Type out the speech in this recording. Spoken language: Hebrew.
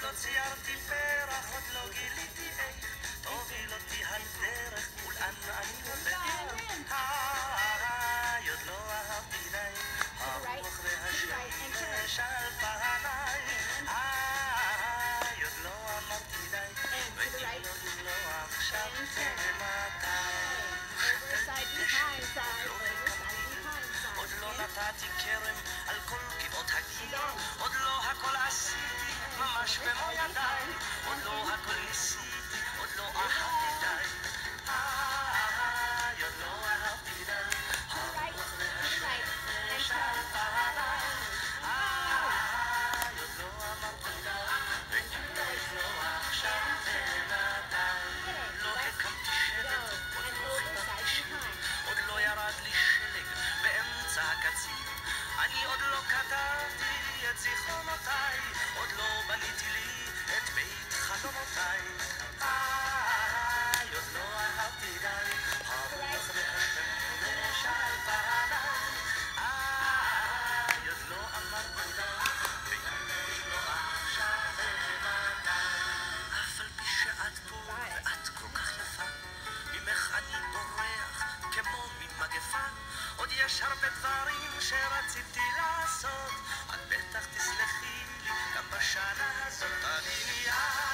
לא ציירתי פרח, עוד לא גיליתי איך תוביל אותי הדרך, ולאן אני הולך. עוד לא אהבתי די, הרוח והשמש על פניי. עוד לא אמרתי די, ואם לא עכשיו זה מתי. עוד לא נתתי כרם על כל גבעות הגיר, עוד לא הכל עשיתי ממש במו ידיי, עוד לא הכל ניסיתי, עוד לא אהבתי די. עוד לא אהבתי די, הרוח והשמש על פניי. עוד לא אמרתי די, ואם לא עכשיו זה מתי. לא הקמתי שבט, עוד לא חיברתי שיר, עוד לא ירד לי שלג באמצע הקציר. אני עוד לא כתבתי את זיכרונותיי, עוד לא בניתי לי את בית חלומותיי. עוד לא אהבתי די, הרוח והשמש על פניי. עוד לא אמרתי די, ואם לא עכשיו ומתי. אף על פי שאת פה ואת כל כך יפה, ממך אני בורח כמו ממגפה. עוד יש הרבה דברים שרציתי לעשות, את בטח תסלחי לי גם בשנה הזאת. אני